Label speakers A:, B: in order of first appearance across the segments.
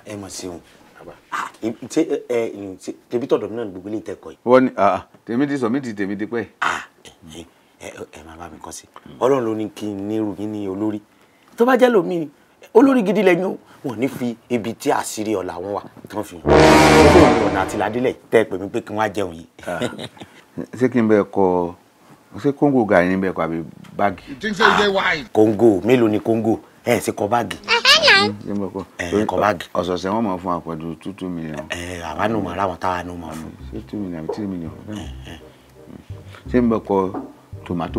A: ẹ mọ̀ sí òun tẹbi tọ̀dọ̀ mi náà gbogbo ilé ìtẹ́kọ̀ọ́ yìí.
B: wọ́n ní tèmi ti sọ mí ti tèmi ti pẹ́.
A: ẹ máa bá mi kọ́ sí ọlọ́run ló ní kí n ní irú yín ní olórí tó bá jẹ́ lómi olórí gidi lẹ́yìn wọn ní fi ibi tí àṣírí ọ̀la wọn wà tí wọ́n fi hàn ọ̀nà àti ládílẹ̀ tẹ́ pè mí pé kí wọ́n á jẹun yìí.
B: ṣé kí n bẹ kọ ṣé kóńgò gàrí ní bẹ kọ àbí báàgì.
A: kóńgò mélòó ni kóńgò ẹ ṣe kọ báàgì. kọ báàgì.
B: ọ̀sọ̀ọ̀sẹ̀ wọ́n máa fún wa pẹ̀lú 2 million.
A: àwa nù mọ̀ láwọn táwa nù mọ̀ fún.
B: ṣé 2 million àbí 3 million. ṣé n bẹ kọ tomato.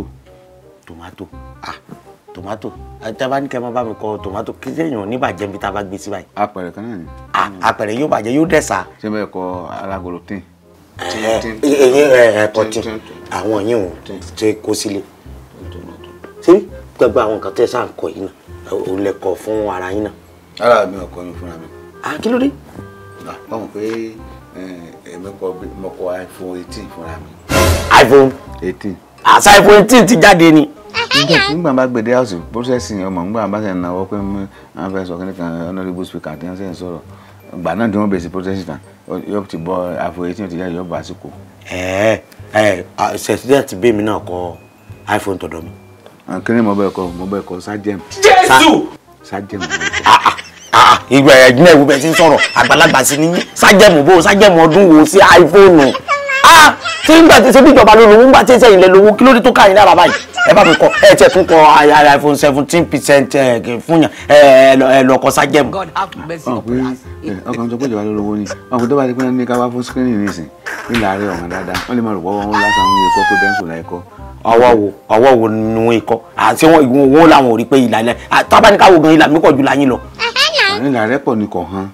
B: tomato tẹ́bá ní kẹ́ máa bá mi kọ tomato kí sẹ́yìn oníbàjẹ́ bí tá a bá gbé sí báyìí. apẹ̀rẹ̀ kan náà ni.
A: apẹ̀rẹ̀ yóò bàjẹ́ yóò dẹ̀sà.
B: ṣé n bẹ kọ alágolo tín.
A: ẹ̀kọ́ tí àwọn yìí ò ṣe kó sílé ṣé gbogbo àwọn nǹkan tẹ́ sáà ń kọ yìí náà ò lè kọ fún ara yín náà.
B: ara mi ò kọ mi fúnra mi.
A: kí ló dé.
B: wọ́n mọ̀ pé èmi kọ iPhone 18 fúnra mi.
A: iPhone
B: 18.
A: àṣà iPhone 18 ti jáde ni.
B: nígbà bá gbèdé house processing ọmọ nígbà bá ṣe ń náwó pé wọ́n fẹ́ sọ kí nìkan honourable speaker àti wọ́n ṣe ń sọ̀rọ̀ gbà náà tí wọ́n bẹ̀rẹ̀ sí processing náà yóò ti bọ́ iPhone 18 ti jáde yóò bá àsìkò.
A: ṣèṣidẹ́ ti bẹ́ẹ̀ mi náà kọ iPhone tọ̀dọ̀ mi.
B: kí ni mo bẹ kọ Sajem.
A: Jésù.
B: Sajem.
A: ìgbà ẹ̀gbọ́n ẹ̀wù bẹ́ẹ̀ ti ń sọ̀rọ̀ àgbàlagbà sí ni Sajem bó Sajem ọdún wo sí iPhone. tí nígbà tí ṣe bí ìjọba ló lówó nígbà tí ṣe ìlẹ̀ lówó kí ló dé tó káyìn lára báyìí ẹ bá mi kọ ẹ tiẹ̀ tún kọ iPhone 17% fún yàn ẹ lọ kọ Sajem.
B: ọkàn sọ pé ìjọba ló lówó ni ọkùnrin tó bá ti pín ní ká wá fún screening nísìn nílà àárẹ̀ ọ̀hún dáadáa wọ́n lè máa rò pọ̀ wọn lásán àwọn èèyàn kọ́ pé bẹ́ńsù láì kọ́.
A: ọwọ́ wo ni wọ́n kọ́ àti wọ́n làwọn ò rí pé ìlà ilẹ̀ tábánikáwò gan ìlà mi kọ̀ ju láyín lọ.
B: nílà rẹ̀ pọ̀ ní kọ̀ hàn.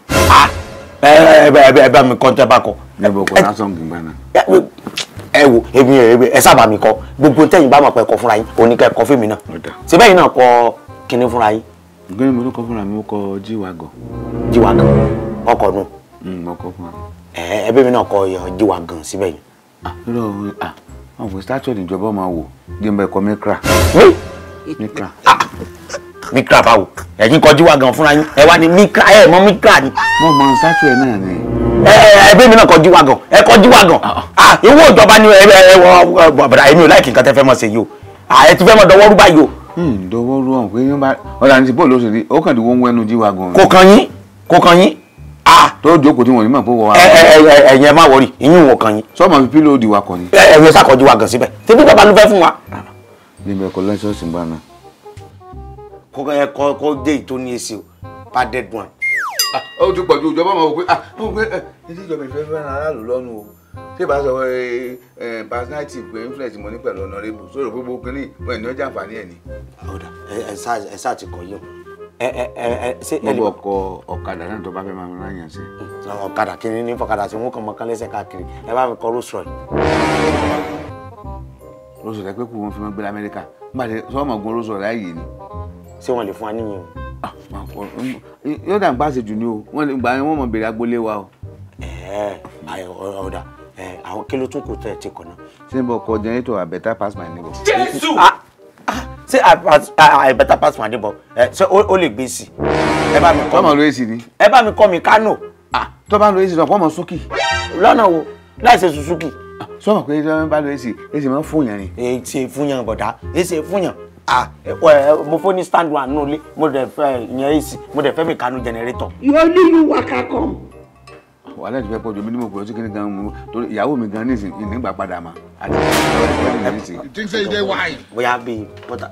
A: ẹ bá mi kọ́ tẹ́ bá kọ.
B: níbo kọ lásán gbìngbà náà.
A: ẹ wo ẹ sábà mi kọ gbogbo tẹ̀yin bá mọ̀ pé kọ fúnra yín oníkẹ́ kọ fún mi náà síbẹ̀ yìí náà kọ kíní fúnra yín.
B: gbẹ́ni mo ló kọ fúnra mi ó kọ jíwàgàn.
A: jíwàgàn ọkọ̀ nù.
B: mo kọ fúnra mi.
A: ẹbí mi náà kọ jíwàgàn síbẹ̀ yìí.
B: àwọn fún statue ìjọba máa wò jẹ́nbẹ́ kọ mikra. mikra.
A: mikra báwo ẹ̀yin kọ jíwàgàn fúnra yín ẹ wá ní mikra ẹ mọ̀ mikra ni.
B: mo mọ statue ẹ náà ni.
A: ẹbí mi náà kọ jíwàgàn ẹ kọ jíwàgàn ìwọ ìjọba ni bọ̀dà èmi ò láìkí nǹkan tẹ́ fẹ́ mọ̀ ṣe yìí o ẹ ti fẹ́ mọ̀ dọwọ́rú báyìí o.
B: dọwọ́rú ọ̀hún pé yín bá ọ̀dà ní ti bọ́ọ̀lù oṣù rí ó kàn dé wọ́n wẹ́nu jíwàgàn.
A: kò kàn yín.
B: tó jókòó tí wọ́n ní mọ̀ pé wọ́n wà.
A: ẹ̀yin ẹ má wọrí ìyún wọ̀ kàn yín.
B: sọ́ọ̀mọ̀ fi pílò òdì wa kàn ní.
A: ẹ̀yin sàkọ jíwàgàn síbẹ̀ tí bí bàbá ló fẹ́ fún wa.
B: níbi ẹ̀kọ́ lẹ́sọ̀ọ̀sì gbà náà.
A: kó dé ìtò ní èsì o padded one.
B: ó ti pọ̀jù ìjọba máa wò pé ní tí ìjọba ìfẹ́ fẹ́ràn aráàlú lọ́nu o ṣé bá sọ personality pé influence mo ní pẹ̀lú honorable sọ̀rọ̀ gbogbo kínní wọn ní ọjà àǹfààní ẹ̀ ni.
A: ẹ sáà ti kọ yìí o.
B: mo bọ̀ kọ ọ̀kadà náà tó bá fẹ́ máa rán yàn sí.
A: ọ̀kadà kí ni fọ̀kadà tí wọ́n kàn mọ́ kán lẹ́sẹ̀ káàkiri ẹ bá mi kọ Rolls Royce.
B: Rolls Royce pé kú wọn fi máa gbé lamẹ́ríkà nígbà tí sọ́ọ̀mọ̀ gun Rolls Royce láàyè ni.
A: ṣé wọ́n lè fún wa níyìn o.
B: yóò dà ń gbà ṣe jù ní o wọ́n mọ̀ béèrè agboolé wa o.
A: ọ̀dà àwọn kí ló tún kù tẹ̀ ti kọ̀ náà.
B: ṣé n bọ̀ kọ generator I better pass my neighbor.
A: Jésù. ṣé I better pass my neighbor ṣé ó lè gbé sí ẹ bá mi kọ́ mi.
B: tọ́mọ̀ ló èsì ni.
A: ẹ bá mi kọ́ mi Kánò.
B: tó bá lo èsì náà kọ́ mọ̀ Suzuki.
A: lọ́nà wo láì ṣe Suzuki.
B: sọ́mọ̀ pé tí wọ́n bá lo èsì máa ń fún yàn ni.
A: èsì fún yàn bọ̀dá èsì fún yàn. mo fún ní stand one nulẹ̀ mo dẹ̀ fẹ́ yẹn èsì mo dẹ̀ fẹ́ mi Kánò generator.
C: yóò ní ìlú wákà kan.
B: wàhálà ìfẹ́ pọ̀ jù mí ní mo pè ọ́ sí kíní gan mu torí ìyàwó mi gan ní ìsìn nígbà padà mà.
A: bóyá bíi bọ́tà.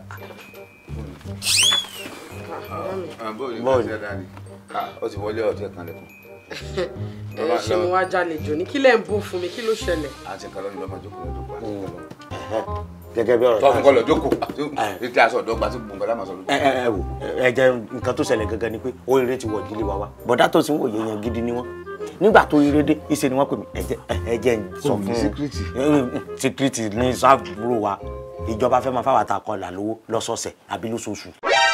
B: ó ti wọlé ọtí ẹ̀kan lẹ́kùn.
C: ẹ ṣe mo wá jálejò ní kí lẹ́ ń bó fún mi kí ló ṣẹlẹ̀.
B: àti nǹkan lọ́nà lọ́mọ jókòó lọ́dún pa.
A: gẹ́gẹ́ bí ọ̀rọ̀
B: tọ́fún kọ́ lọ jókòó ètò aṣọ ọ̀dọ́gba tí gbòǹgbà lámà sọ lójú.
A: wò ẹ jẹ́ nǹkan tó ṣẹlẹ̀ gẹ́gẹ́ ni pé oríire ti wọ̀ ìdílé wa wá bọ̀dá tó sì ń wòye yẹn gidi ni wọ́n nígbà tó ire dé ìṣe ni wọ́n pè mí ẹ jẹ́ ń sọ fún síkírìtì ní sábúrò wa ìjọba fẹ́ máa fáwọn àtàkọ́là lówó lọ́sọ̀ọ̀sẹ̀ àbí lóṣooṣù.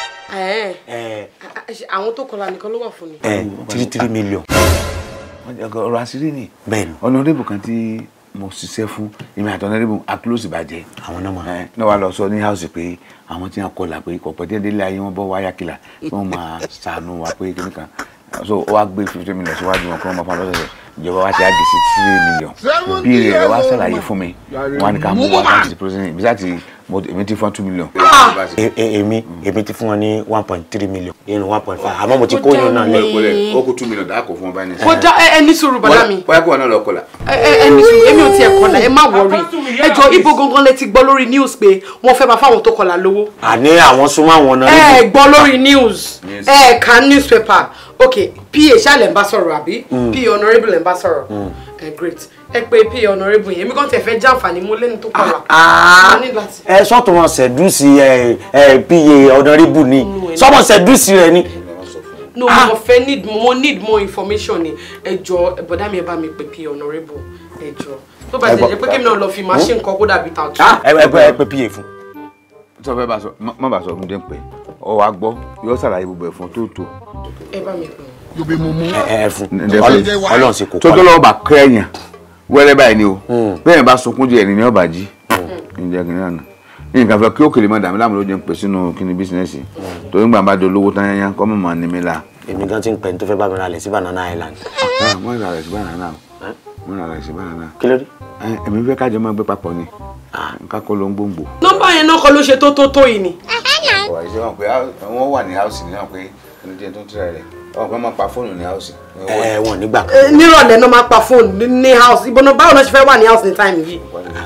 C: àwọn tó kọlà nìkan ló wà fún ni.
A: 3 million.
B: ọ̀rọ̀ àṣírí ni.
A: bẹ́ẹ̀ni.
B: ọ̀nàdébù kan tí mo ṣiṣẹ́ fún èmi àti ọ̀nàdébù akílósì bàjẹ́.
A: àwọn náà máa.
B: náà wà lọ sọ ní house pé àwọn tí wọn kọlà pé kọ̀pọ̀ tí délé ayé wọn bọ́ wáyà kìlà wọn máa ṣàánú wa pé kíní kan so ó wá gbé 50 million síwájú wọn kí wọ́n máa fún lọ́sẹ̀ ìjọba wa ti á di sí 3 million bí rẹ̀ wá ṣàlàyé fún mi wọ́n ní ká mú wá láti president bí láti èmi ti fún 2 million.
A: èmi ti fún wọn ní 1.3 million nínú 1.5 àmọ́ mo ti kó yín náà lẹ́yìn.
B: ó kó 2 million dáàkó fún ọba ní.
C: kó dá ẹni sùúrù bàdá mi.
B: bóyá kó wọn náà lọ kọlà.
C: ẹni sùúrù èmi ò tiẹ̀ kọlà ẹ má wọrí ẹjọ́ ibo gangan lẹ ti gbọ́ lórí news pé wọ́n fẹ́ máa fáwọn tó kọlà lówó.
A: àní àwọn súnmọ́ àwọn náà.
C: ẹ gbọ́ lórí news ẹ ka newspaper ok pa ṣáà ń bá sọ̀rọ̀ àbí pa honourable ń bá sọ̀rọ̀ great ẹ pé pa honourable yẹn mi kàn tẹ̀ fẹ́ jàǹfààní mo lẹ́nu tó kọlà.
A: ẹ sọ́tún wọn ṣẹ̀dúsì pa honourable ni sọ́mọ ṣẹ̀dúsì rẹ̀ ni.
C: no mo fẹ́ mo need more information ni ẹ jọ̀ọ́ bọ̀dá mi ẹ bá mi pè pa honourable ẹ jọ̀ọ́ tó bá jẹ́ pé kí mi náà lọ fi machine kan kó dàbí tààtù.
A: ẹ pè pa fún.
B: tó fẹ́ bá sọ má bá sọ fún dé pé ọ wá gbọ́ yóò ṣàlàyé gbogbo ẹ̀ fún tó.
C: ẹ bá mi pè
A: ẹ fún Ọlọ́run ṣe kò kọ́.
B: tó lọ́wọ́ bá kẹ́yìn wẹ́rẹ́ báyìí ni o bẹ́ẹ̀ bá sunkún jẹ́ ẹni ní ọba jí ǹjẹ́ kìnìún àná ní nǹkan fẹ́ kí Òkèlè máa dàmí láàmú ló jẹ́ ń pè sínú kíní bísínẹ́sì tó ń gbà bá dolówó tán yányá kọ́ mọ̀ máa ní mi la.
A: èmi gan ti ń pẹ́ ní tó fẹ́ bá mi ra lẹ̀ sí Banana Island.
B: mo ń ra lẹ̀ sí Banana mo ń ra lẹ̀ sí Banana.
A: kí ló dé.
B: èmi fẹ́ kájọ máa gbé papọ̀ ni nǹkan kọ́ ló ń gbòǹgbò.
C: nọ́mbà yẹn náà kọ́ ló ṣe tó yìí ni.
B: ọ̀rọ̀ ìṣe wọn pé wọ́n wà ní house ní náà pé ẹni jẹ́ tó ń tura rẹ̀ ọ̀hún kan máa pa fóònù ní house.
A: wọn nígbà.
C: nírọ̀lẹ́ náà máa pa fóònù ní house ìbọn báwo náà ṣe fẹ́ wà ní house ní time yìí.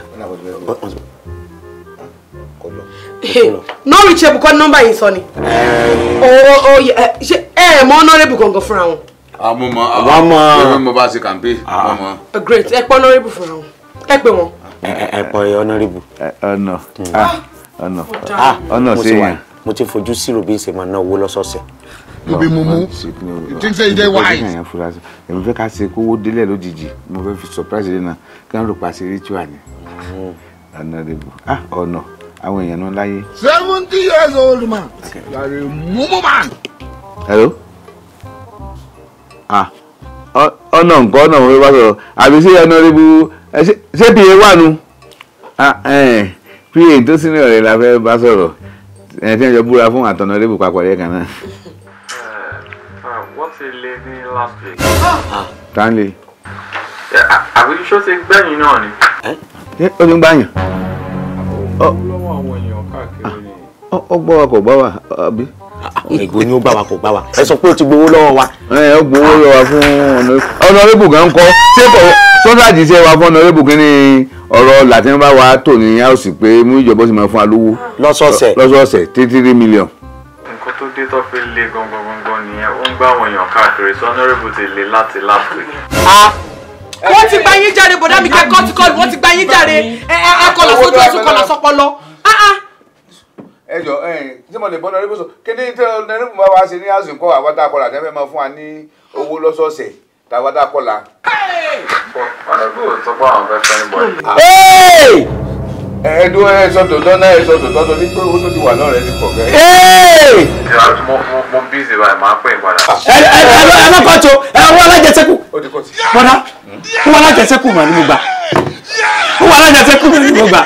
C: no reachable kọ́ nọ́mbà yìí sọ ni. ṣe ẹ mọ honourable gangan fúnra wọn.
B: àmọ́ mo bá ṣe campaign.
C: great ẹ pọ honourable fúnra wọn ẹ pè wọn.
A: ẹ pọ honourable.
B: ọ̀nà sí yẹn.
A: mo ti fojú sí ròbí ṣe máa ná owó lọ́sọ̀ọ̀sẹ̀.
D: You be mumu. You think say you dey wise?
B: Èmi fẹ́ ká ṣe kówó délẹ̀ lójijì mo fẹ́ fi surprise yẹn náà kí wọ́n rò pa ṣe ritual ni. ọ̀nà àwọn èèyàn náà láyé.
D: 70 years old man. You are a mumu man.
B: Hello. ọ̀nà nǹkan ọ̀nà mo fẹ́ bá sọ̀rọ̀ àbí ṣé honorable ṣé pa wà nù. pa tó sínú ọ̀rẹ́ la fẹ́ bá sọ̀rọ̀ ẹ̀ tí wọ́n jọ búra fún honorable papọ̀ lẹ́ẹ̀kan náà.
E: What's a lady last week?
B: Stanley.
E: Are you sure it's been you know?
B: Ó ní gbàyàn. Ó gbọ́ wa kò gbọ́ wa àbí.
A: Ègbò ni ó gbà wa kò gbà wa. Ẹ sọ pé ó ti gbowó lọ́wọ́ wa.
B: Ó gbowó lọ́wọ́ wa fún honorable gan kọ́. Ṣé kò sọ́sáàjì ṣe wa fún honorable kí ni ọ̀rọ̀ Latin bá wa tò ní house pé mú ìjọba sì máa fún wa lówó. Lọ́sọ̀ọ̀sẹ̀ 3 million.
E: Nǹkan tó dé tó fi le gangan nìyẹn ó ń gbá àwọn èèyàn káàkiri so honorable ti le láti last week.
C: wọ́n ti gba yín jáde bọ̀dá mi kẹ́kọ̀ọ́ ti kọ́ọ̀lù wọ́n ti gba yín jáde ẹ kọlà sójú ẹ̀sùn kọlà sọpọlọ.
B: ẹ jọ ṣé mo lè bọ́ honorable sọ kí ni tí honorable bá wa ṣe ní house nǹkan àwọn tá a kọlà tẹ́fẹ́ máa fún wa ní owó lọ́sọ̀ọ̀sẹ̀ tàwa tá a kọlà.
E: honorable sọ pé àwọn fẹ́ fẹ́ bọ̀.
B: ẹ̀ẹ́dún ẹ̀sọ́ tòótọ́ náà ẹ̀sọ́ tòótọ́ tó ní pé owó tó ti wà lọ́rẹ̀ ti pọ̀ gẹ́.
E: mo busy báyìí máa pè é padà.
A: ẹ má kọ́ tó wọ́n alájẹsẹ́kù bọ́dá wọ́n alájẹsẹ́kù mà ní mo gbà wọ́n alájẹsẹ́kù mà ní mo gbà.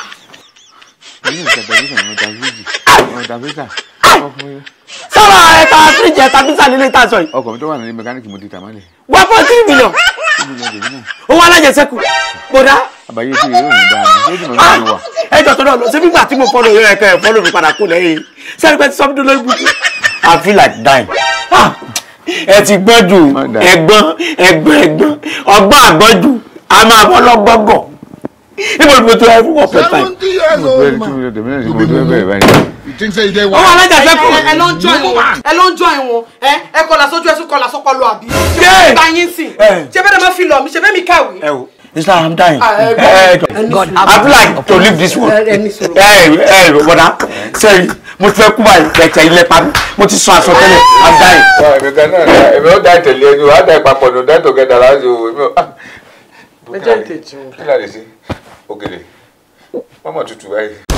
A: sọ́wọ́ ẹ̀ka fíríjì ẹ̀ta písà nílé tá a sọ yìí.
B: ọkọ̀ mi tó wà nílé mẹkáníìkì mo ti tà mọ́lẹ̀.
A: 1.3 million. owó alájẹsẹ́kù bọ́dá.
B: àbáyé tí yóò ní dáa ní lójú náà ló wà.
A: ẹ jọ tó náà lọ sí nígbà tí mo fọ́lọ̀ yóò ẹ̀ka ẹ̀ fọ́lọ̀ mi padà kú lẹ́yìn sẹ́ni pẹ́ ti sọ́mi tó lórí bùkún. I feel like dying. ẹ ti gbọ́n jù ẹ̀gbọ́n ọgbọ́n àgbọ́n jù a máa bọ́ lọ́gbọ́gọ̀ níbo ni mo tó ẹ fún ọ̀pẹ táì.
D: 70 years old man. You be mumu. You think say you dey wise?
C: ọwọ́ alájẹsẹ́kù ẹ ló ń jọ ìwọ̀n ẹ kọlà sójú ẹ̀sùn kọlà sọpọlọ àbí. ṣé bá yín sìn ṣé bẹ́ẹ̀ ni mo fi lọ mi ṣe bẹ́ẹ̀ mi kàwé.
A: It's like I'm dying. God, I feel like to leave this world. Bọ̀dá, sẹ́yìn, mo ti fẹ́ kú báyìí, kẹ̀kẹ́ ilé pa mí, mo ti sọ aṣọ tẹ́lẹ̀, I'm dying.
B: Èmi kan náà, èmi ó dá ìtẹ̀lé ẹni, wàá dá ìpapọ̀ ní ọ̀dá ìtòkẹ́ta láti o, èmi ó.
C: Ẹ jẹ́ ìtẹ̀jú.
B: Kí láti ṣe? Òkèlè, mọ́mọ́ tutù báyìí.